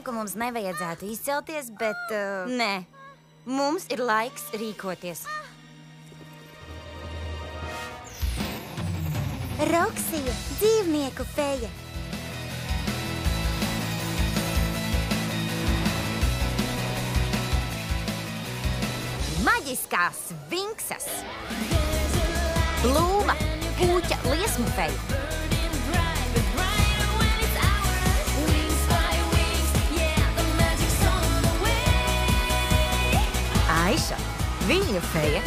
zinu, ka mums nevajadzētu izcelties, bet... Nē, mums ir laiks rīkoties. Roksija, dzīvnieku feja. Maģiskās sfinksas. Blūma, puķa liesmu feja. Aiša, viņu feja.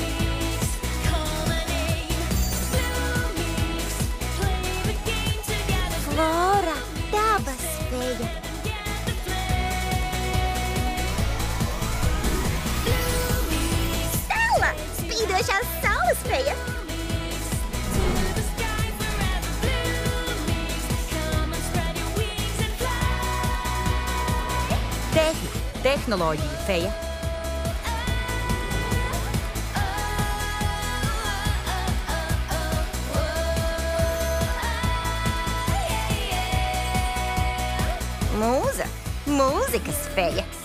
Flora, dabas feja. Stella, spīdošās saules feja. Tehnoloģija feja. Mūza, mūzikas feja.